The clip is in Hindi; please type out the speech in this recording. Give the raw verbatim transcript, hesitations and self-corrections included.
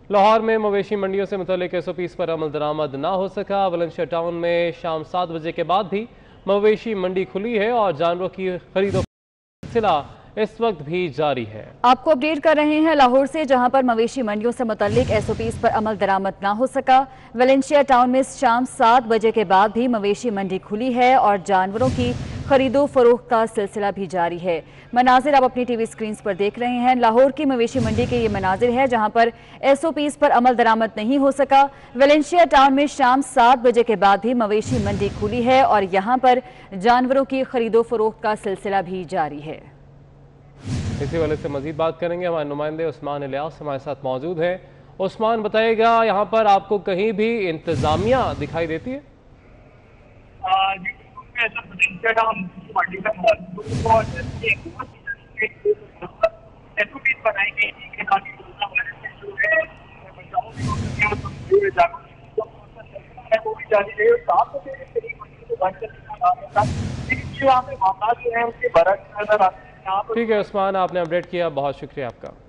लाहौर में मवेशी मंडियों से मुतल्लिक एस ओ पीज़ पर अमल दरामद ना हो सका। वलंशिया टाउन में शाम सात बजे के बाद भी मवेशी मंडी खुली है और जानवरों की खरीदो सिलसिला इस वक्त भी जारी है। आपको अपडेट कर रहे हैं लाहौर से, जहां पर मवेशी मंडियों से मुतल्लिक एस ओ पीज़ पर अमल दरामद ना हो सका। वलेंशिया टाउन में शाम सात बजे के बाद भी मवेशी मंडी खुली है और जानवरों की खरीदो फरोख्त का सिलसिला भी जारी है। मनाजिर आप अपनी टीवी स्क्रीन पर देख रहे हैं। लाहौर की मवेशी मंडी के ये मनाजिर है जहां पर एस ओ पीज़ पर अमल दरामद नहीं हो सका। वलेंशिया टाउन में शाम सात बजे के बाद भी मवेशी मंडी खुली है और यहाँ पर जानवरों की खरीदो फरोख्त का सिलसिला भी जारी है। इसी वाले से मजीद बात करेंगे, हमारे नुमाइंदे उस्मान इलियास हमारे साथ मौजूद हैं। उस्मान, बताइएगा, यहाँ पर आपको कहीं भी इंतजामिया दिखाई देती है? ठीक है उस्मान, आपने अपडेट किया, बहुत शुक्रिया आपका।